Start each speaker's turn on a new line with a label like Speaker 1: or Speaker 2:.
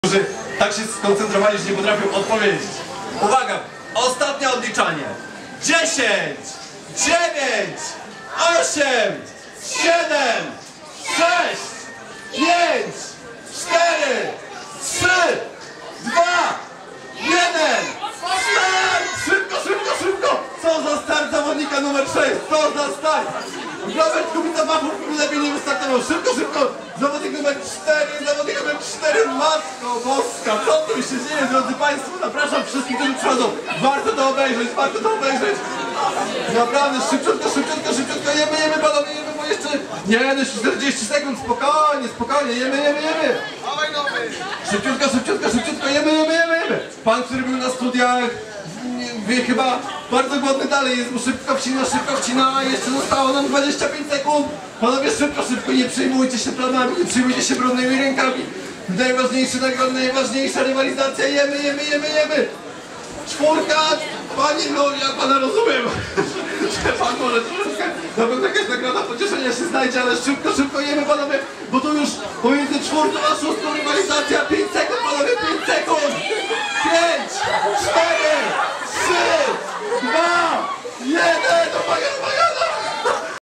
Speaker 1: którzy tak się skoncentrowali, że nie potrafią odpowiedzieć. Uwaga! Ostatnie odliczanie. 10, 9, 8, 7, 6, 5, 4, 3, 2, 1. Start! Szybko, szybko, szybko! Co za start zawodnika numer 6? Co za start! Robert Kubica Wafów lepiej nie wystartował. Szybko, szybko! Zawodnik numer 4, zawodnik numer 4, Matko Boska! Co tu się dzieje, drodzy Państwo? Zapraszam wszystkich, którzy przychodzą. Warto to obejrzeć, warto to obejrzeć. Naprawdę, szybciutko, szybciutko, szybciutko, jemy, panowie, jemy, bo jeszcze... Nie, no 40 sekund, spokojnie, spokojnie, jemy. Szybciutko, szybciutko, szybciutko, jemy. Pan, który był na studiach, wie chyba, bardzo głodny dalej jest, bo szybko wcina, jeszcze zostało nam 25 sekund. Panowie, szybko, nie przejmujcie się planami, nie przejmujcie się brudnymi rękami. Najważniejszy nagrody, najważniejsza rywalizacja, jemy. Czwórka, panie, no ja pana rozumiem, że pan może troszeczkę, na pewno jakaś nagroda pocieszenia się znajdzie, ale szybko jemy, panowie, bo tu już pomiędzy czwórką a szóstą rywalizacja, 5 sekund, panowie, 5 sekund, 5, 4, 3, 2,